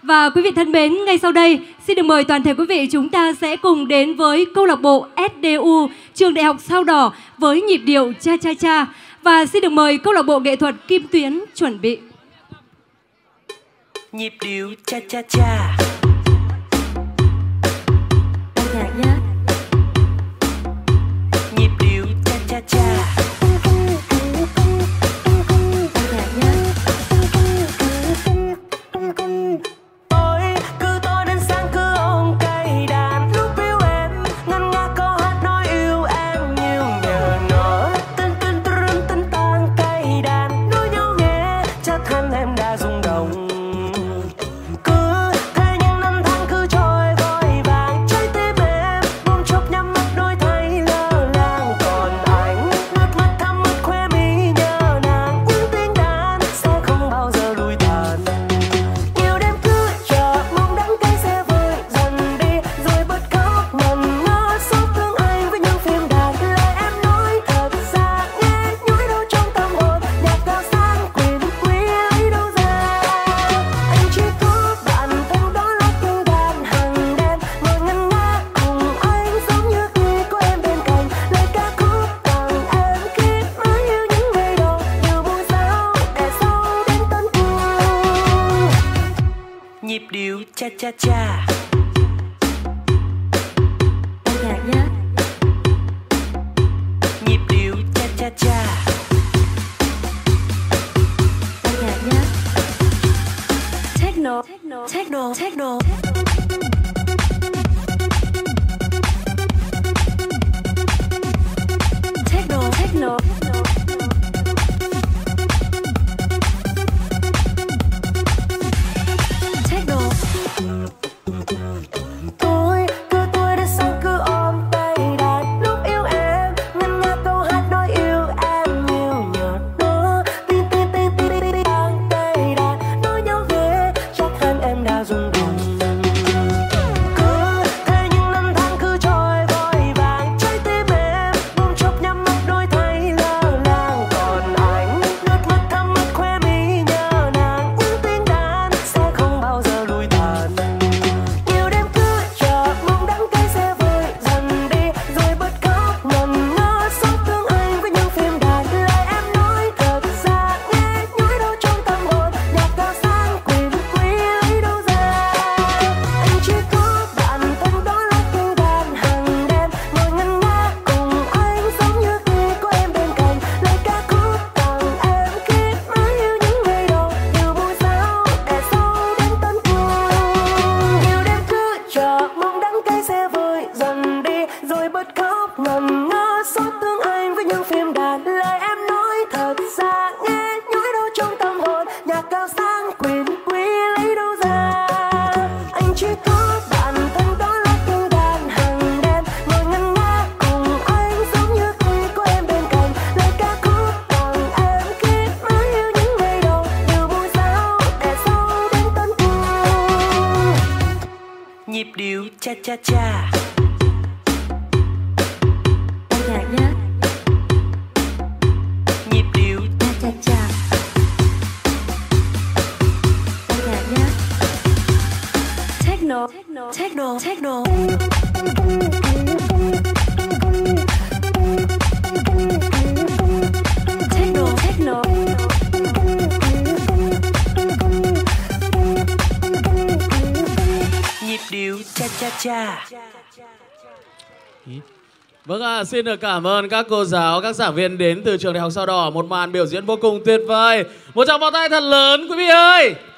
Và quý vị thân mến, ngay sau đây xin được mời toàn thể quý vị chúng ta sẽ cùng đến với câu lạc bộ SDU Trường Đại học Sao Đỏ với nhịp điệu Cha Cha Cha. Và xin được mời câu lạc bộ nghệ thuật Kim Tuyến chuẩn bị. Nhịp điệu Cha Cha Cha. Nhịp điệu Cha Cha Cha. Nhịp điệu Cha Cha Cha. Nhịp điệu Cha Cha Cha. Techno, techno, techno. Techno, techno. Nhịp điệu Cha Cha Cha. Nhịp điệu Cha Cha Cha. Techno, techno, techno. Techno, techno. Nhịp điệu Cha Cha Cha. Vâng xin được cảm ơn các cô giáo, các giảng viên đến từ Trường Đại học Sao Đỏ. Một màn biểu diễn vô cùng tuyệt vời. Một tràng pháo tay thật lớn quý vị ơi.